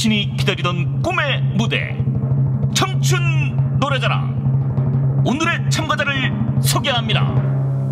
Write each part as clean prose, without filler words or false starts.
친히 기다리던 꿈의 무대 청춘 노래자랑, 오늘의 참가자를 소개합니다.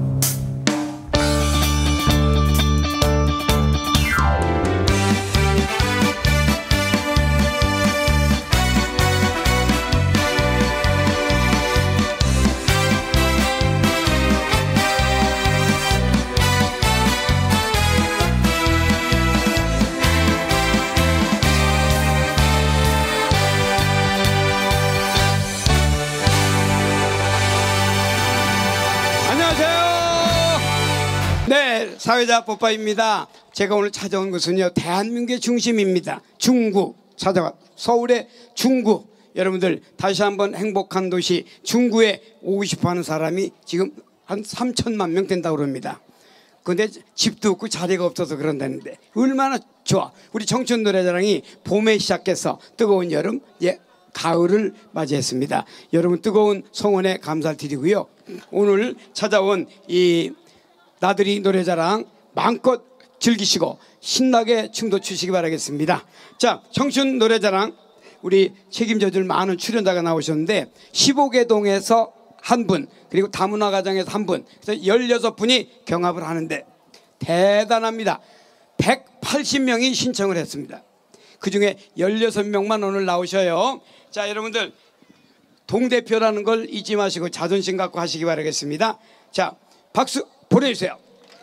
네, 사회자 뽀빠입니다. 제가 오늘 찾아온 곳은요, 대한민국의 중심입니다. 중구 찾아와, 서울의 중구. 여러분들 다시 한번 행복한 도시 중구에 오고 싶어하는 사람이 지금 한 3천만 명 된다고 그럽니다. 근데 집도 없고 자리가 없어서 그런다는데 얼마나 좋아. 우리 청춘 노래자랑이 봄에 시작해서 뜨거운 여름, 가을을 맞이했습니다. 여러분 뜨거운 성원에 감사를 드리고요. 오늘 찾아온 이 나들이 노래자랑 마음껏 즐기시고 신나게 춤도 추시기 바라겠습니다. 자, 청춘 노래자랑 우리 책임져줄 많은 출연자가 나오셨는데 15개 동에서 한 분, 그리고 다문화 가정에서 한 분, 그래서 16분이 경합을 하는데 대단합니다. 180명이 신청을 했습니다. 그중에 16명만 오늘 나오셔요. 자, 여러분들 동대표라는 걸 잊지 마시고 자존심 갖고 하시기 바라겠습니다. 자, 박수 보내주세요.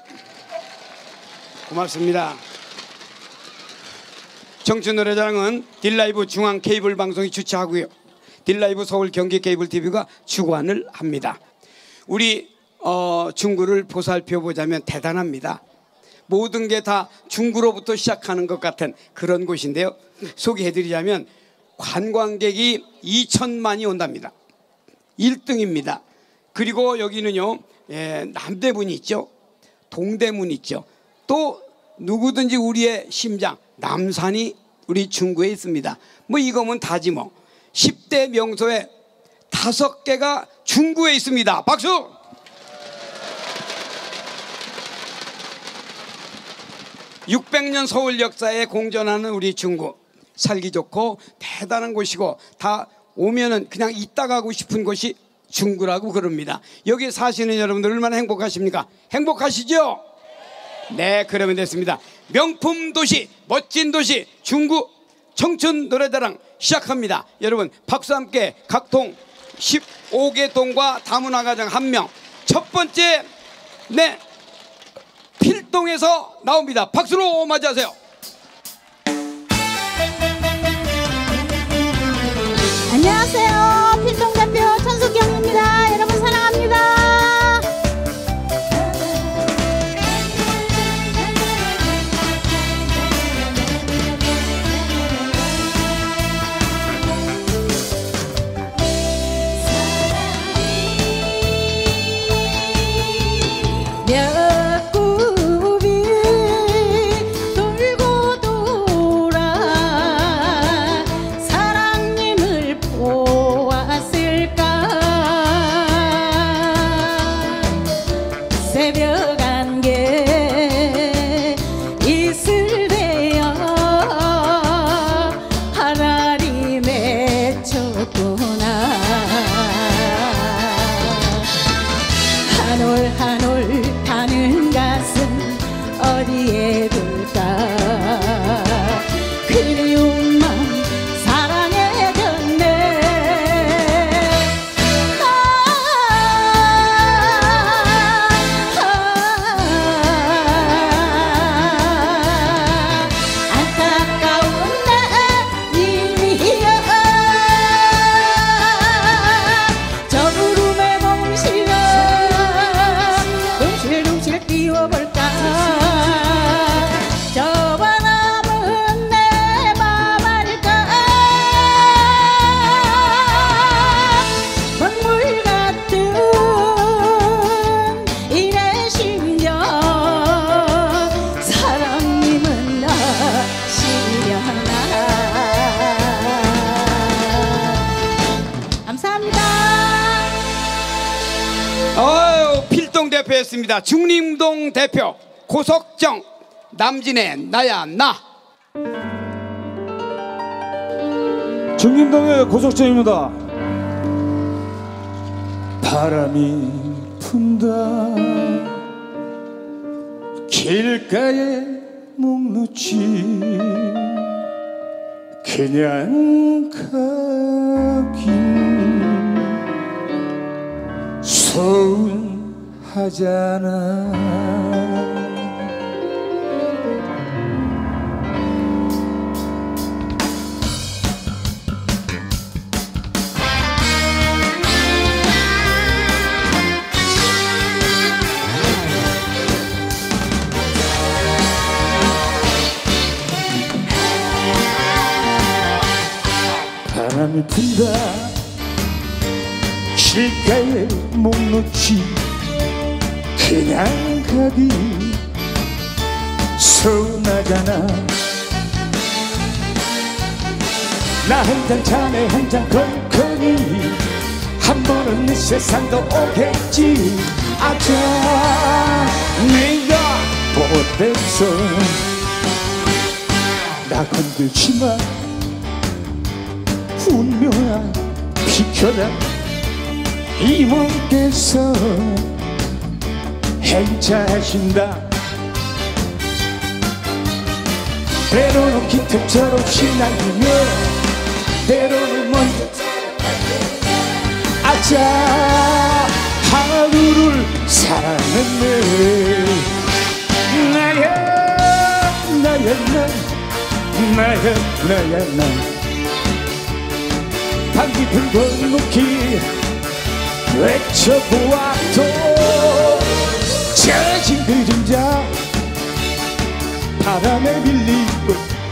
고맙습니다. 청춘 노래자랑은 딜라이브 중앙 케이블 방송이 주최하고요, 딜라이브 서울 경기 케이블 TV가 주관을 합니다. 우리 중구를 보살펴 보자면 대단합니다. 모든 게 다 중구로부터 시작하는 것 같은 그런 곳인데요. 소개해드리자면 관광객이 2천만이 온답니다. 1등입니다. 그리고 여기는요, 남대문이 있죠, 동대문 있죠, 또 누구든지 우리의 심장 남산이 우리 중구에 있습니다. 뭐 이거면 다지 뭐. 10대 명소에 5개가 중구에 있습니다. 박수! (600년) 서울 역사에 공존하는 우리 중구, 살기 좋고 대단한 곳이고 다 오면은 그냥 있다 가고 싶은 곳이 중구라고 그럽니다. 여기 사시는 여러분들 얼마나 행복하십니까? 행복하시죠? 네, 그러면 됐습니다. 명품 도시, 멋진 도시 중구 청춘 노래자랑 시작합니다. 여러분 박수 함께 각동 15개 동과 다문화 가정 1명, 첫 번째 필동에서 나옵니다. 박수로 맞이하세요. 안녕하세요. 필동 대표 천숙경입니다. 여러분 사랑합니다. 대표였습니다. 중림동 대표 고석정, 남진의 나야 나. 중림동의 고속정입니다. 바람이 분다 길가에 목 놓지 그냥 가긴 서운하잖아. 바람이 분다 길가에 목 놓지 그냥 가기 서운하잖아. 나 한 잔 자네 한 잔 건 한 번은 이 세상도 오겠지. 아차 네가 못됐어. 나 건들지마 운명아 비켜라. 이모께서 행차하신다. 때로는 기특처럼 신나며 때로는 먼저 아차 하루를 사랑했네. 나야 나야 나야 나야 나 방 깊은 골목길 외쳐보아도 젖은 그림자 바람에 밀리고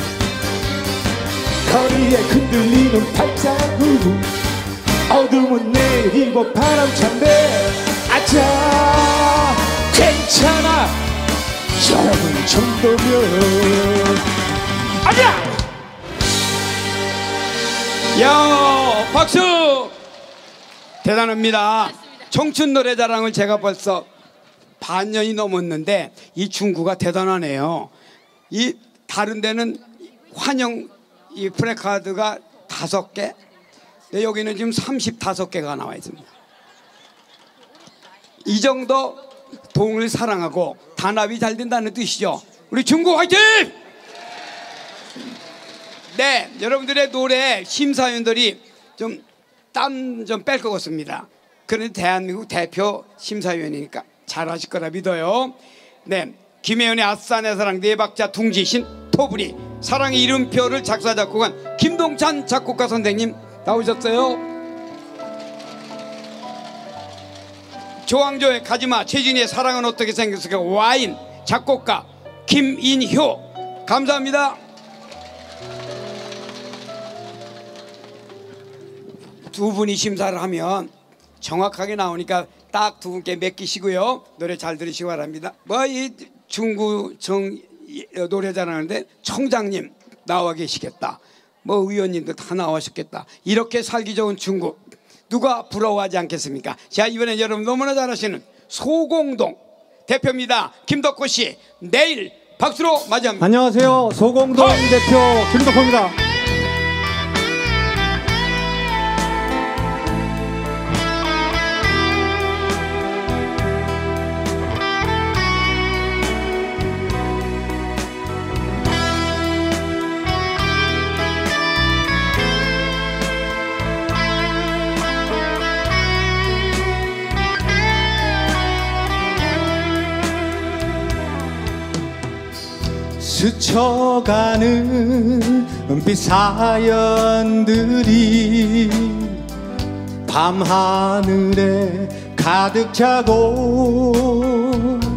거리에 흔들리는 발자국 어둠은 내리고 바람 찬데 아차 괜찮아 여러분 정도면 아니야. 야 박수 대단합니다. 청춘 노래자랑을 제가 벌써 반년이 넘었는데 이 중구가 대단하네요. 이 다른 데는 환영 이 프래카드가 5개, 근데 여기는 지금 35개가 나와 있습니다. 이 정도 동을 사랑하고 단합이 잘 된다는 뜻이죠. 우리 중구 화이팅! 네, 여러분들의 노래 심사위원들이 좀 땀 좀 뺄 것 같습니다. 그런데 대한민국 대표 심사위원이니까 잘하실 거라 믿어요. 네, 김혜연의 아싸 내 사랑 네 박자 둥지신 토부리 사랑의 이름표를 작사 작곡한 김동찬 작곡가 선생님 나오셨어요. 조항조의 가지마 최진희의 사랑은 어떻게 생겼을까 와인 작곡가 김인효 감사합니다. 두 분이 심사를 하면 정확하게 나오니까 딱 두 분께 맡기시고요. 노래 잘 들으시기 바랍니다. 뭐 이 중구 노래 잘하는데 청장님 나와 계시겠다. 뭐 의원님도 다 나오셨겠다. 이렇게 살기 좋은 중구 누가 부러워하지 않겠습니까? 자, 이번엔 여러분 너무나 잘하시는 소공동 대표입니다. 김덕호 씨 내일 박수로 맞이합니다. 안녕하세요. 소공동 대표 김덕호입니다. 스쳐가는 은빛 사연들이 밤하늘에 가득 차고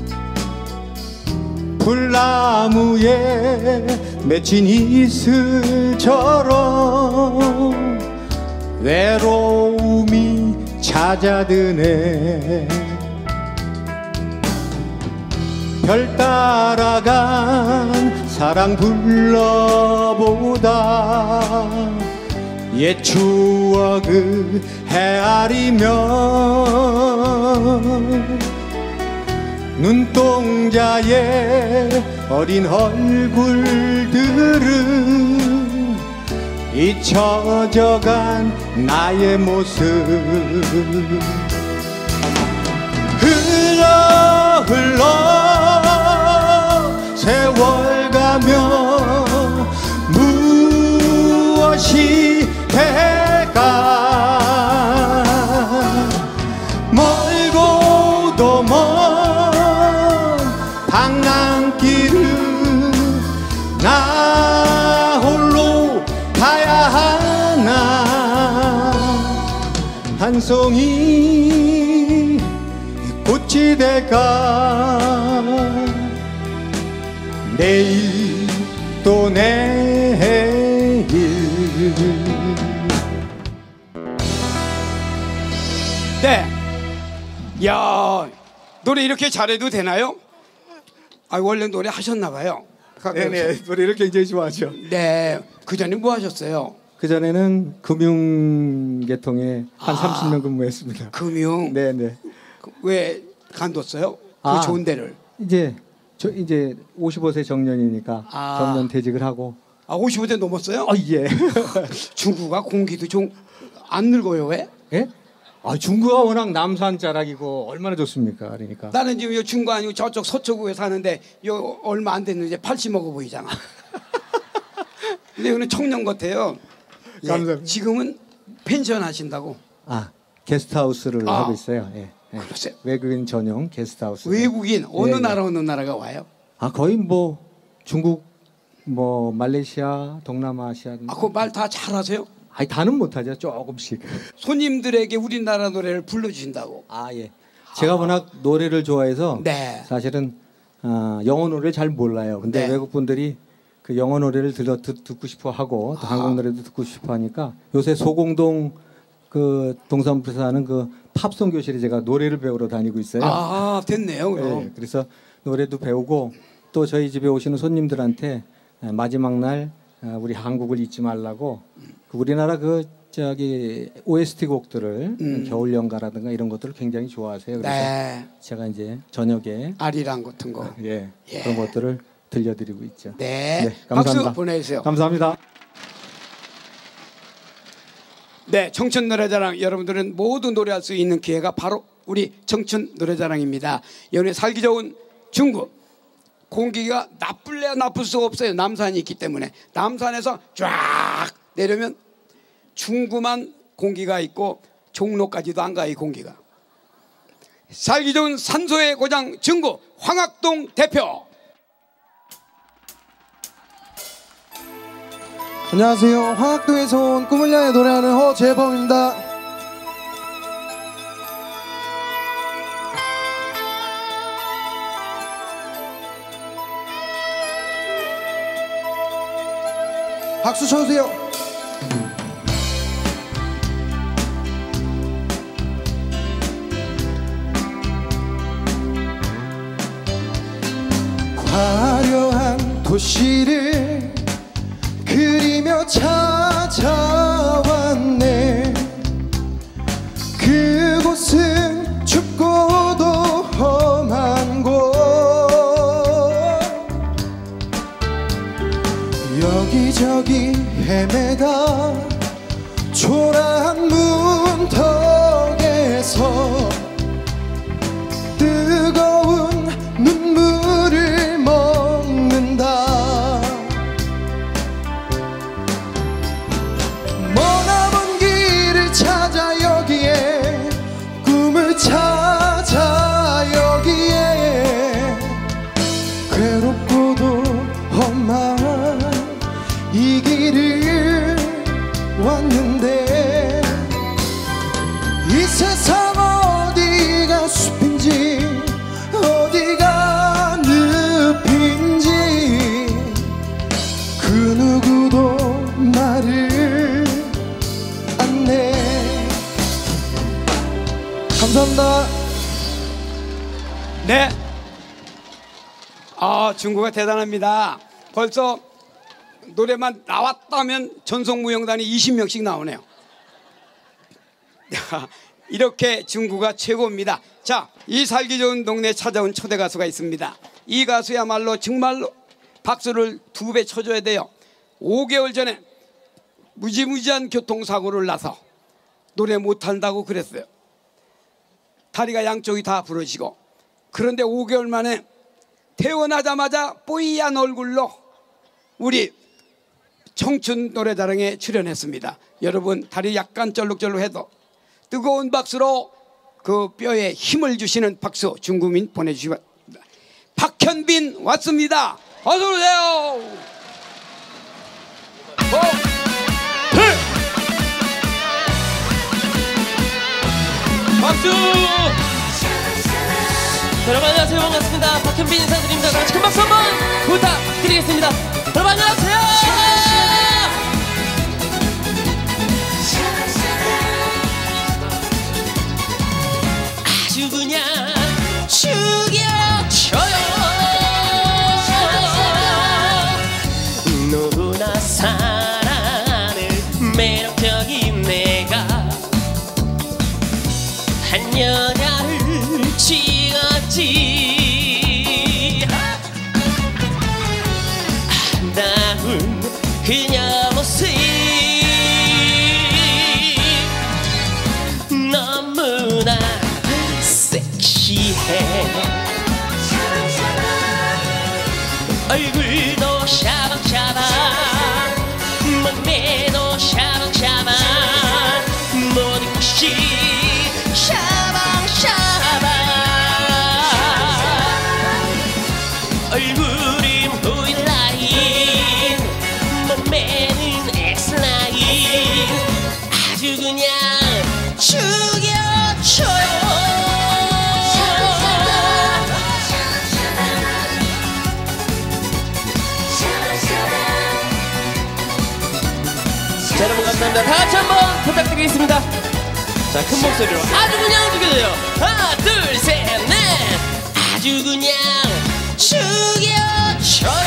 풀나무에 맺힌 이슬처럼 외로움이 찾아드네. 별 따라간 사랑 불러보다 옛 추억을 헤아리며 눈동자의 어린 얼굴들은 잊혀져간 나의 모습 흘러 세월 가며 무엇이 될까 멀고도 먼 방랑길을 나 홀로 가야 하나 한 송이 꽃이 될까 내일 또 내일 네. 야, 노래 이렇게 잘해도 되나요? 아, 원래 노래 하셨나 봐요. 네네 노래를 굉장히 좋아하죠. 네. 그 전에 뭐 하셨어요? 그전에는 금융계통에 한 30년 근무했습니다. 금융. 네네. 왜 간뒀어요? 그 아. 좋은 데를. 이제 55세 정년이니까 아. 정년 퇴직을 하고. 아, 55대 넘었어요? 예. 중구가 공기도 좀 안 늙어요, 왜? 예? 아 중구가 워낙 남산 자락이고 얼마나 좋습니까? 그러니까. 나는 지금 요 중구 아니고 저쪽 서초구에 사는데 요 얼마 안 됐는데 80 먹어 보이잖아. 근데 이거는 청년 같아요. 예, 감사합니다. 지금은 펜션 하신다고. 아 게스트하우스를 하고 있어요. 예. 예. 글쎄. 외국인 전용 게스트하우스. 외국인 어느 예, 예. 나라 어느 나라가 와요? 아 거의 뭐 중국, 뭐 말레이시아, 동남아시아. 아, 그 말 다 잘하세요? 아니 다는 못하죠. 조금씩. 손님들에게 우리나라 노래를 불러주신다고. 아 예. 제가 워낙 노래를 좋아해서 네. 사실은 영어 노래를 잘 몰라요. 근데 네. 외국 분들이 그 영어 노래를 듣고 싶어 하고 또 한국 노래도 듣고 싶어 하니까 요새 소공동 그 동사무소 사는 그 팝송 교실에 제가 노래를 배우러 다니고 있어요. 아, 됐네요. 그럼. 네, 그래서 노래도 배우고 또 저희 집에 오시는 손님들한테 마지막 날 우리 한국을 잊지 말라고 그 우리나라 그 저기 OST 곡들을 겨울 연가라든가 이런 것들을 굉장히 좋아하세요. 그래서 네. 제가 이제 저녁에 아리랑 같은 거. 예, 예. 그런 것들을 들려드리고 있죠. 네. 감사합니다. 박수 보내주세요. 감사합니다. 네, 청춘 노래자랑 여러분들은 모두 노래할 수 있는 기회가 바로 우리 청춘 노래자랑입니다. 연애 살기 좋은 중구. 공기가 나쁠래야 나쁠 수가 없어요. 남산이 있기 때문에. 남산에서 쫙 내려면 중구만 공기가 있고 종로까지도 안 가 이 공기가. 살기 좋은 산소의 고장 중구 황학동 대표. 안녕하세요. 황학동에서 온 꿈을 향해 노래하는 허재범입니다. 박수 쳐주세요. 화려한 도시를 그리며 찾아왔네. 그곳은 춥고도 험한 곳. 여기저기 헤매다 초라한 문턱에서 뜨거운 눈물을 먹는다. 머나먼 길을 찾아 여기에 꿈을 찾아 여기에 괴롭고도 험한 이 길을 왔는데 이 세상 어디가 숲인지 어디가 늪인지 그 누구도 말을 안 해. 감사합니다. 네. 아, 중구가 대단합니다. 벌써 노래만 나왔다면 전속무용단이 20명씩 나오네요. 이렇게 중구가 최고입니다. 자, 이 살기 좋은 동네에 찾아온 초대 가수가 있습니다. 이 가수야말로 정말로 박수를 2배 쳐줘야 돼요. 5개월 전에 무지무지한 교통사고를 나서 노래 못한다고 그랬어요. 다리가 양쪽이 다 부러지고, 그런데 5개월 만에 태어나자마자 뽀얀 얼굴로 우리 청춘 노래자랑에 출연했습니다. 여러분, 다리 약간 쩔룩쩔룩해도 뜨거운 박수로 그 뼈에 힘을 주시는 박수 중구민 보내주시기 바랍니다. 박현빈 왔습니다. 어서 오세요. 박수! 여러분 안녕하세요. 반갑습니다. 박현빈 인사드립니다. 다 같이 큰 박수 한번 부탁드리겠습니다. 여러분 안녕하세요. 아주 그냥 죽여줘요. 너무나 사랑하는 매력적인 내가 한 여자를 찍었지. 아름다운 그녀 모습 너무나 섹시해. 얼굴도 샤방샤방 몸매도 샤방샤방 모든 것이 샤방샤방. 얼굴은 V라인 몸매는 X라인 아주 그냥 죽여줘요. 자, 여러분 감사합니다. 다 같이 한번 부탁드리겠습니다. 자, 큰 목소리로 아주 그냥 죽여줘요. 하나 둘 셋 넷. 아주 그냥 죽여줘요.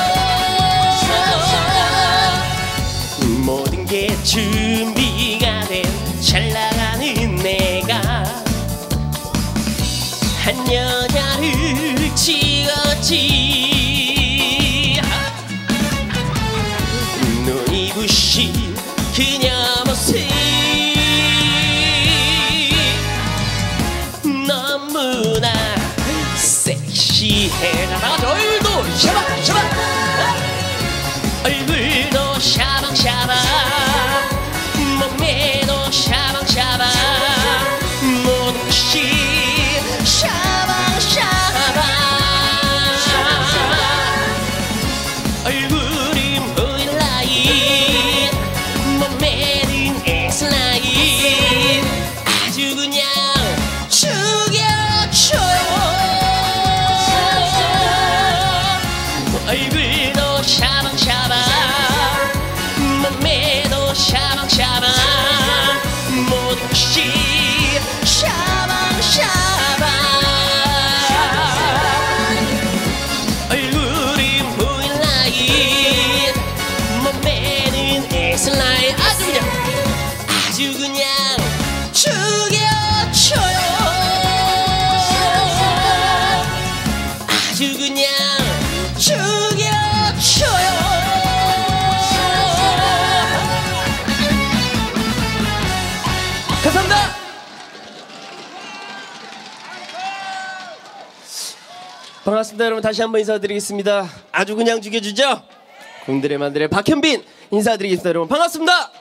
모든 게 준비가 된 잘 나가는 내가 한 여자를 찍었지. 눈이 부신 그녀 모습 너무나 섹시해. 나가서 얼굴도 샤방샤방 얼굴도 샤방샤방 몸매도 샤방샤방 모든 것이 샤방샤방. 얼굴은 V라인 몸매는 X라인 아주 그냥 죽여줘요. 얼굴도 샤방샤방 몸매도 샤방샤방 모든 것이 샤방샤방. 얼굴은 V라인 몸매는 X라인 아주 그냥 죽여줘요. 아주 그냥 죽여줘요. 감사합니다. 반갑습니다. 여러분 다시 한번 인사드리겠습니다. 아주 그냥 죽여주죠. 공들의 만들의 박현빈 인사드리겠습니다. 여러분 반갑습니다.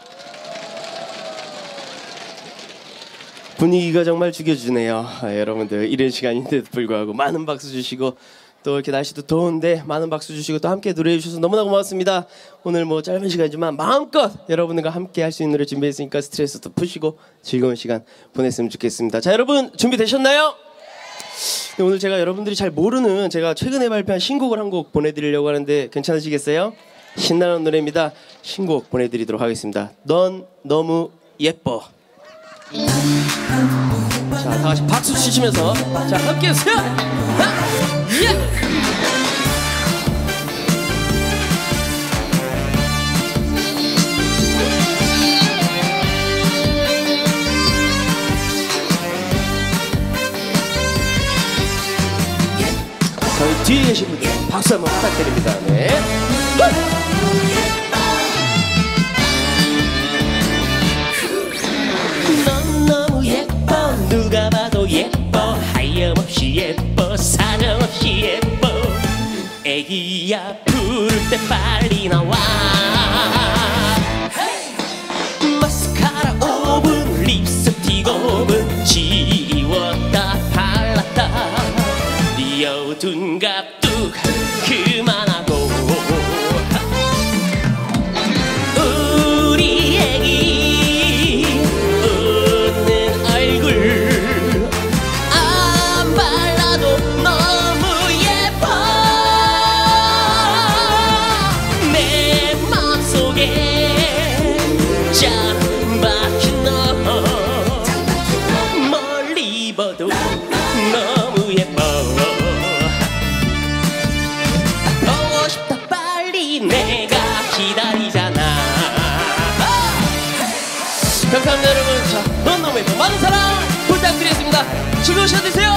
분위기가 정말 죽여주네요. 여러분들 이런 시간인데도 불구하고 많은 박수 주시고 또 이렇게 날씨도 더운데 많은 박수 주시고 또 함께 노래해 주셔서 너무나 고맙습니다. 오늘 뭐 짧은 시간이지만 마음껏 여러분들과 함께 할 수 있는 노래 준비했으니까 스트레스도 푸시고 즐거운 시간 보냈으면 좋겠습니다. 자, 여러분 준비되셨나요? 네, 오늘 제가 여러분들이 잘 모르는 제가 최근에 발표한 신곡을 한 곡 보내드리려고 하는데 괜찮으시겠어요? 신나는 노래입니다. 신곡 보내드리도록 하겠습니다. 넌 너무 예뻐. 자, 다 같이 박수 치시면서 자 함께 해주세요. 예! 저희 뒤에 계신 분들 박수 한번 부탁드립니다. 네. 둔갑뚝 그만하고 우리 애기 웃는 얼굴 안 발라도 너무 예뻐 내 맘속에 짱 박힌 너 멀리 봐도 너무 예뻐 보고 싶다 빨리 내가 기다리잖아 감사합니다 여러분. 자, 넌놈의 더 많은 사랑 부탁드리겠습니다. 즐거운 시간 되세요.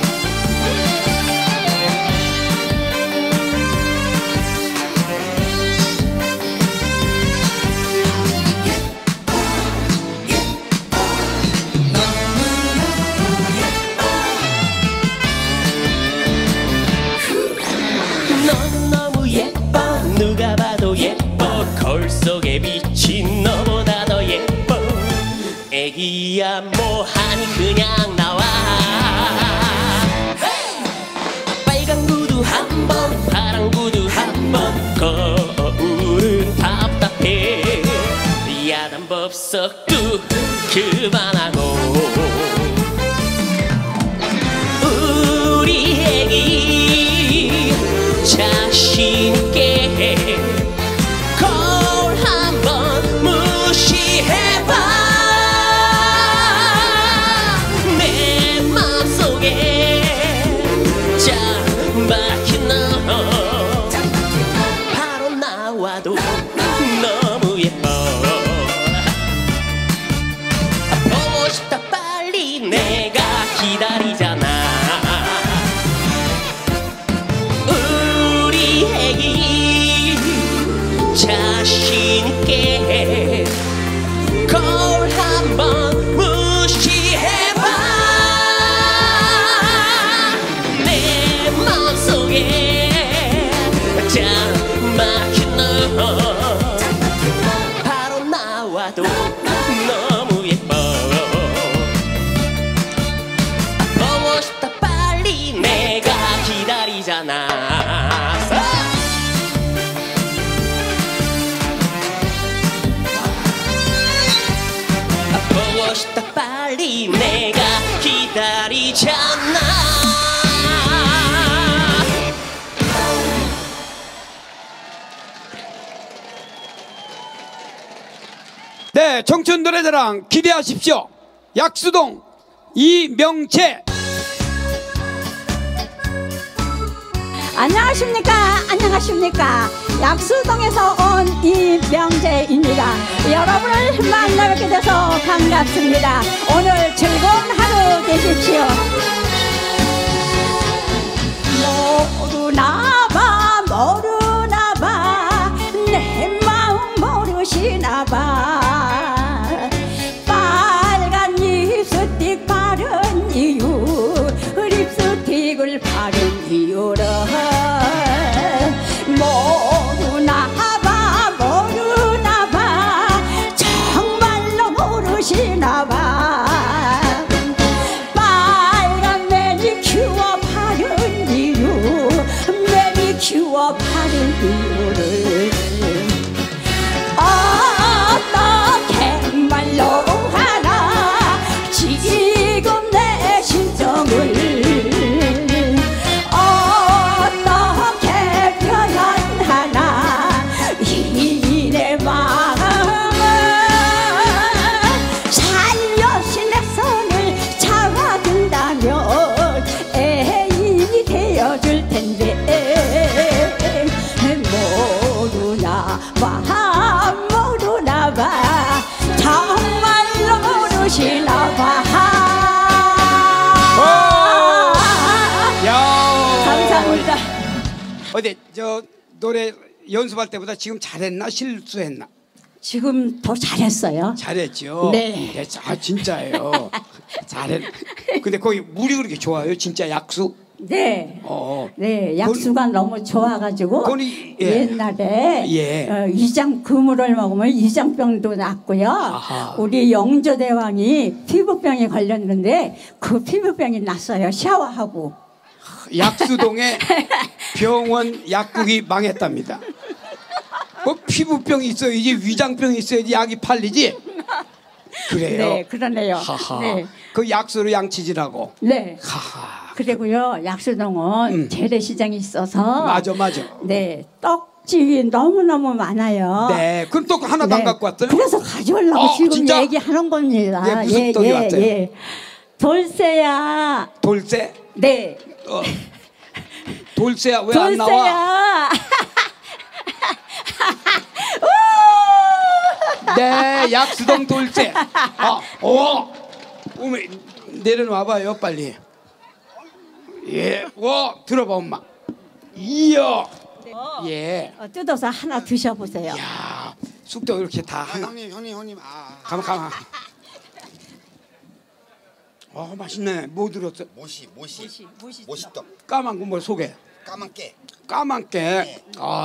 넌 너무 예뻐 누가 봐도 예뻐 거울 속에 비친 너보다 더 예뻐 애기야 뭐하니 그냥 나와 빨간 구두 한 번 파란 구두 한 번 거울은 답답해 야단 법석도 그만하고 우리 애기 자신있게 거울 한번 무시해봐 내 맘속에 짱 박힌 너 바로 나와도 너무 예뻐 보고 싶다 빨리 내가 기다리잖아 우리 애기 자신있게 거울 한번 무시해봐 내 맘속에 짱 막힌 너 바로 나와도 너무 예뻐 보고 싶다 빨리 내가 기다리잖아 보고 싶다 빨리 내가 기다리잖아 네, 청춘 노래자랑 기대하십시오. 약수동 이명채. 안녕하십니까? 안녕하십니까? 약수동에서 온 이명재입니다. 여러분을 만나 뵙게 돼서 반갑습니다. 오늘 즐거운 하루 되십시오. 모르나 봐 모르나 봐 내 마음 모르시나 봐 빨간 립스틱 바른 이유 립스틱을 바른 이유를 모르나 봐 정말로 모르시나 봐 빨간 매니큐어 바른 이유 매니큐어 바른 이유를 어떻게 말로 하나 지금 내 심정을 어떻게 표현하나 이내 마음을 살며시 내 손을 잡아준다면 애인이 되어줄 텐데 모르나 봐 정말로 모르시나 봐 감사합니다. 어디 저 노래 연습할 때보다 지금 잘했나 실수했나? 지금 더 잘했어요. 잘했죠. 네. 네, 진짜예요. 잘했. 근데 거기 물이 그렇게 좋아요? 진짜 약수? 네. 네, 약수가 너무 좋아가지고 옛날에 위장 그물을 먹으면 위장병도 낫고요. 아하. 우리 영조대왕이 피부병에 걸렸는데 그 피부병이 났어요. 샤워하고. 약수동에 병원 약국이 망했답니다. 뭐 피부병이 있어야지 위장병이 있어야지 약이 팔리지. 그래요. 네, 그러네요. 하하. 네. 그 약수로 양치질하고. 네. 하하. 그리고요, 약수동은 재래시장이 있어서. 맞아. 네, 떡집이 너무너무 많아요. 네. 그럼 또 하나도 안 갖고 왔어요? 그래서 가져오려고 지금 진짜? 얘기하는 겁니다. 예, 무슨 떡이 왔어요? 돌쇠야. 돌쇠? 네. 돌쇠야 왜 안 나와? 돌쇠야. 네, 약수동 돌쇠. 어머, 내려놔봐요, 빨리. 예, 들어봐, 엄마. 이야, 예. 뜯어서 하나 드셔보세요. 야, 쑥도 이렇게 다 하나. 형님. 가만. 맛있네. 뭐 들었어? 모시떡. 까만 거 뭐 속에? 까만 깨.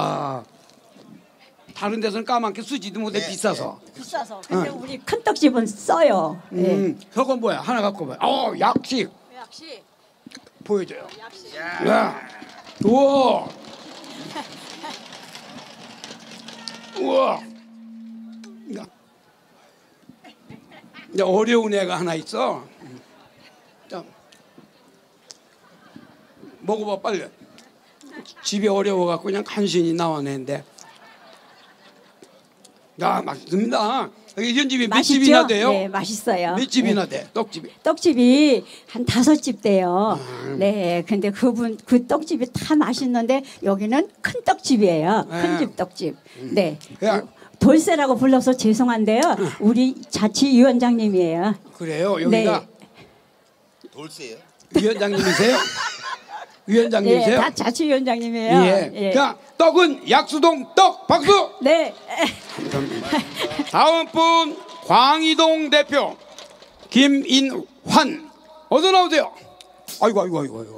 다른 데서는 까만 깨 쓰지도 못해 비싸서. 비싸서. 근데 우리 큰 떡집은 써요. 네. 저건 뭐야? 하나 갖고 봐. 약식. 역시. 보여줘요. 야. 우와. 이제 어려운 애가 하나 있어. 자, 먹어봐 빨리. 집이 어려워갖고 그냥 간신히 나와내는데. 야, 맛있습니다. 이런 집이 몇 맛있죠? 집이나 돼요? 네, 맛있어요. 몇 집이나 돼? 떡집이? 떡집이 한 5집 돼요. 네, 근데 그 떡집이 다 맛있는데 여기는 큰 떡집이에요. 큰 집 떡집. 네. 야. 돌쇠라고 불러서 죄송한데요. 우리 자치위원장님이에요. 그래요? 여기가 네. 돌쇠요? 위원장님이세요? 위원장님이세요? 네, 다 자치위원장님이에요. 예. 예. 자, 떡은 약수동 떡 박수. 네. 다음 분 광희동 대표 김인환 어서 나오세요. 아이고.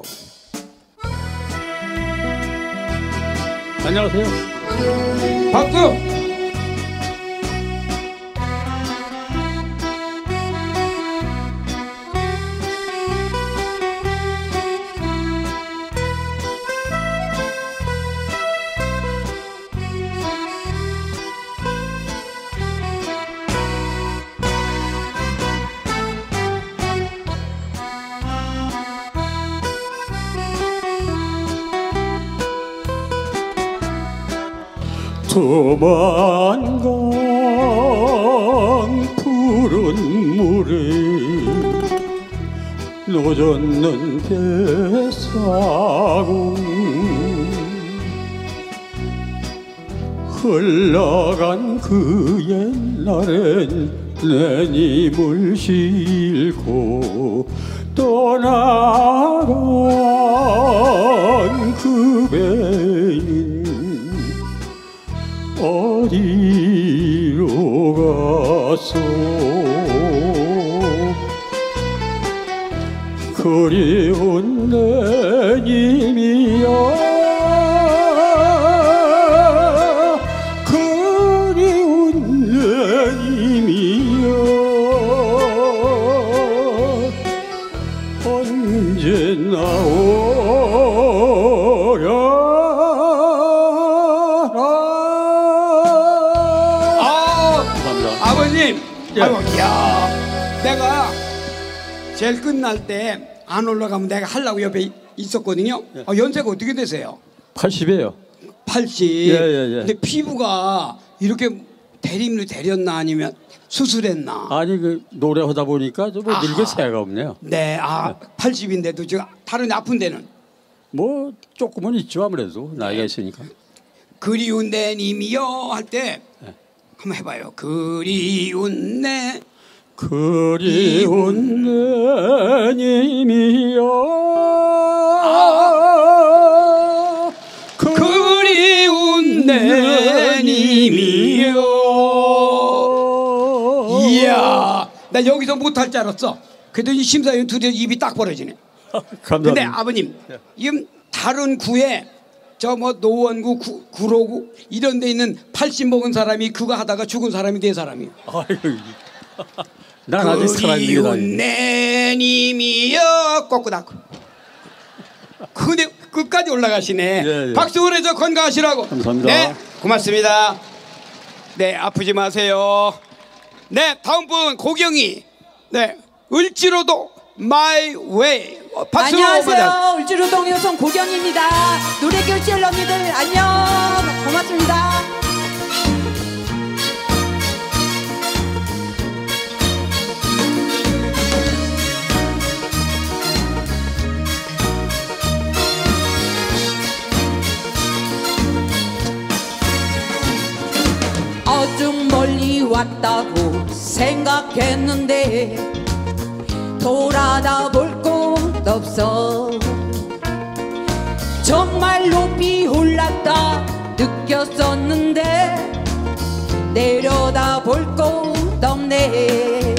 안녕하세요. 박수. 도망간 푸른 물에 노젓는 뱃사공 흘러간 그 옛날엔 내 님을 싣고 떠나간 그 배는 어디로 가서 그리운 내 님이여 그리운 내 님이여 언제 나오랴 아버님, 야, 내가 제일 끝날 때 안 올라가면 내가 하려고 옆에 있었거든요. 연세가 어떻게 되세요? 80이에요. 80. 예. 근데 피부가 이렇게 대림을 데렸나 아니면 수술했나? 아니 그 노래하다 보니까 좀 늙을 새가 없네요. 네, 80인데도 지금 다른 아픈 데는 뭐 조금은 있죠 아무래도 나이가 있으니까. 그리운 내 님이여 할 때 한번 해봐요. 그리운 내 님이여 그리운 내 님이여. 이야, 나 여기서 못할 줄 알았어. 그랬더니 심사위원 둘이 입이 딱 벌어지네. 감사합니다. 근데 아버님, 지금 다른 구에 저 뭐 노원구, 구로구 이런 데 있는 80 먹은 사람이 그거 하다가 죽은 사람이 네 사람이에요. 아이고, 난 아직 살아있는 게 그리운 내 님이여 꺾고닥. 근데 끝까지 올라가시네. 예. 박수 보내서 건강하시라고. 감사합니다. 네, 고맙습니다. 네, 아프지 마세요. 네, 다음 분 고경이. 네, 을지로도 My Way. 박수 안녕하세요. 받아. 울주루동 여성 고경입니다. 노래교실 언니들 안녕. 고맙습니다. 어좀 멀리 왔다고 생각했는데 돌아다 볼 곳 없어. 정말 높이 올랐다 느꼈었는데 내려다 볼 곳 없네.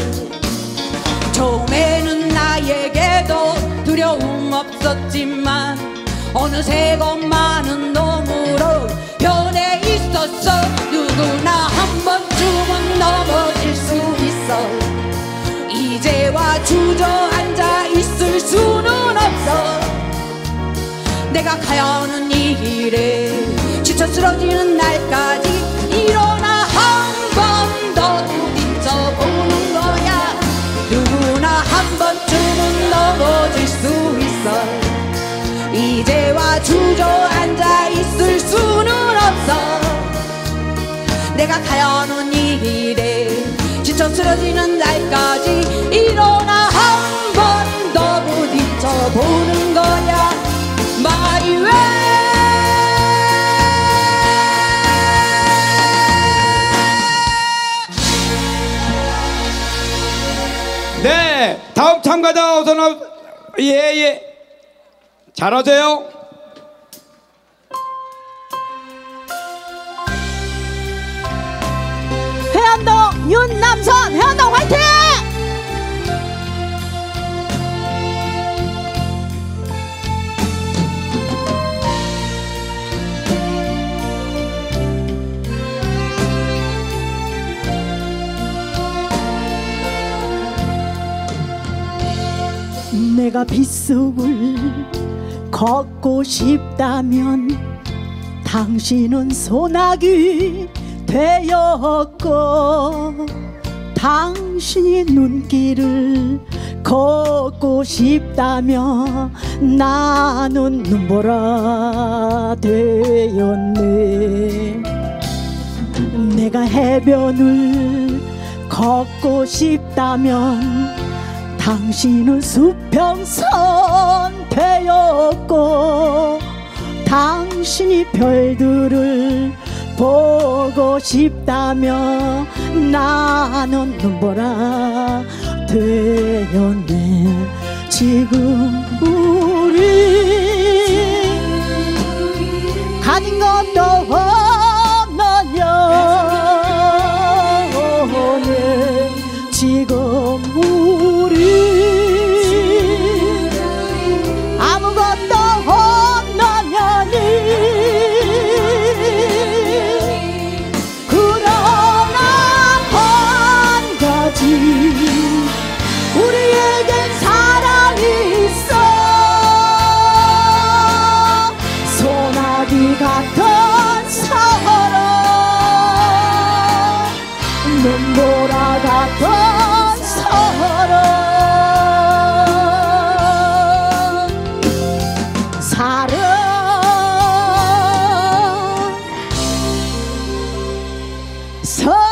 처음에는 나에게도 두려움 없었지만 어느새 것만은 너무로 변해 있었어. 누구나 한 번쯤은 넘어질 수 있어. 이제와 주저앉아 있을 수는 없어. 내가 가야 하는 이 길에 지쳐 쓰러지는 날까지 일어나 한 번 더 부딪혀보는 거야. 누구나 한 번쯤은 넘어질 수 있어. 이제와 주저앉아 있을 수는 없어. 내가 가야 하는 이 길에 지쳐 쓰러지는 날까지 일어나 한 번 더 부딪혀보는 거야. My way. 네, 다음 참가자 어서 나오. 예. 잘하세요. 회원동 윤남선 회원동 화이팅! 내가 빗속을 걷고 싶다면 당신은 소나기 되었고, 당신이 눈길을 걷고 싶다면 나는 눈보라 되었네. 내가 해변을 걷고 싶다면 당신은 수평선 되었고, 당신이 별들을 보고 싶다면 나는 눈보라 되었네. 지금 우리 가진 것도 없느냐. 지금 우리 아무것도 없느냐니. 그러나 한 가지 우리에겐 사랑이 있어. 소나기 같은 사랑, 눈보라 같은 사랑, 사랑, 사랑.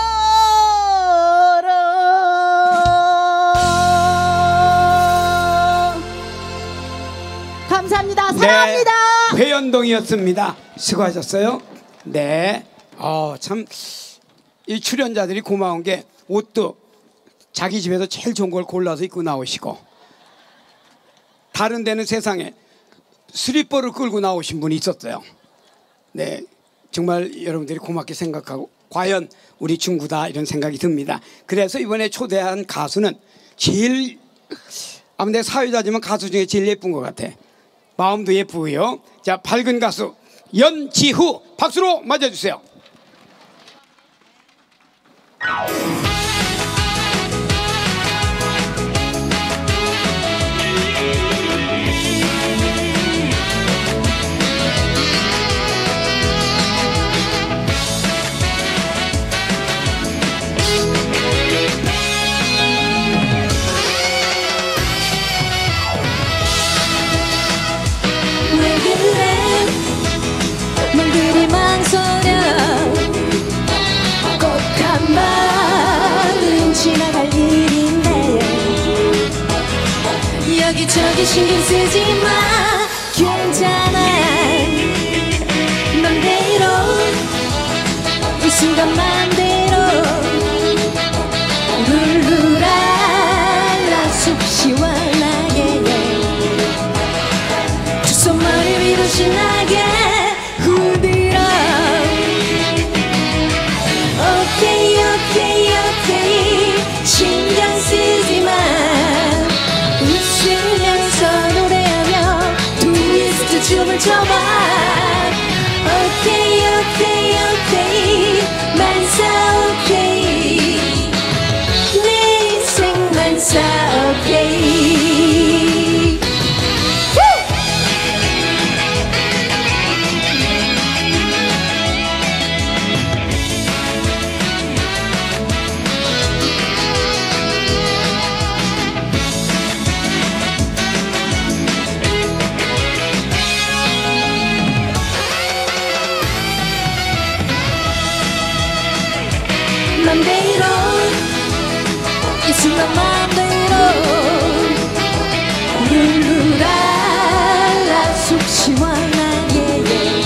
감사합니다. 사랑합니다. 네, 회연동이었습니다. 수고하셨어요. 네. 참 이 출연자들이 고마운 게 옷도 자기 집에서 제일 좋은 걸 골라서 입고 나오시고, 다른 데는 세상에 슬리퍼를 끌고 나오신 분이 있었어요. 네, 정말 여러분들이 고맙게 생각하고 과연 우리 중구다 이런 생각이 듭니다. 그래서 이번에 초대한 가수는 제일 아마 내 사회자지만 가수 중에 제일 예쁜 것 같아. 마음도 예쁘고요. 자, 밝은 가수 연지후 박수로 맞아주세요. 여기저기 신경 쓰지 마 괜찮아 맘대로 이 순간 맘대로 룰루랄라 속 시원하게 두 손 머리 위로 신나게 흔들어 오케이 오케이 오케이 신경 쓰지마 웃으면서 노래하며 트위스트 춤을 춰봐 오케이 오케이 오케이 만사 오케이 내 인생 만사 오케이 맘대로 이 순간 맘대로 룰루랄라 속 시원하게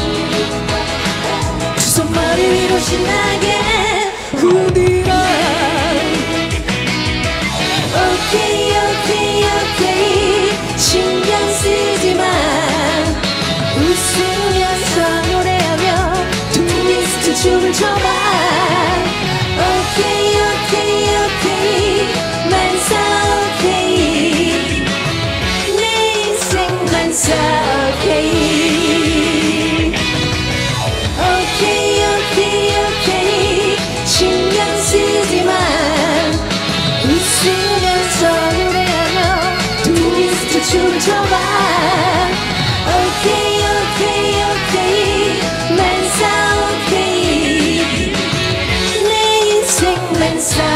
두 손 머리 위로 신나게 흔들어 오케이 오케이 오케이 신경 쓰지마 웃으면서 노래하며 트위스트 춤을 춰봐 오케이 오케이 오케이 만사 오케이 내 인생 만사 오케이 오케이 오케이 오케이 신경 쓰지마 웃으면서 노래하며 트위스트 춤을 춰봐 오케이 오케이 오케이 만사 오케이 내 인생 만사